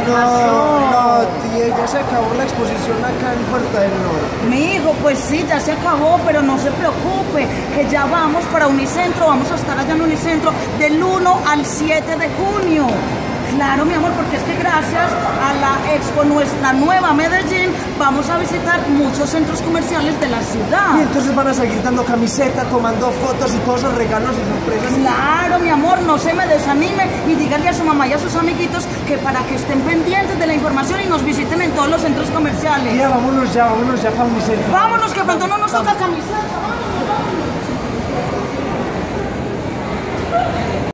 No, tía, ya se acabó la exposición acá en Puerta del Norte. Mi hijo, pues sí, ya se acabó, pero no se preocupe, que ya vamos para Unicentro, vamos a estar allá en Unicentro del 1 al 7 de junio. Claro, mi amor, porque es que gracias a la expo Nuestra Nueva Medellín vamos a visitar muchos centros comerciales de la ciudad. Y entonces van a seguir dando camiseta, tomando fotos y todos esos regalos y sorpresas. Claro, mi amor, no se me desanime y dígale a su mamá y a sus amiguitos que para que estén pendientes de la información y nos visiten en todos los centros comerciales. Tía, vámonos ya para Unicentro. Vámonos, que pronto no nos toca camiseta.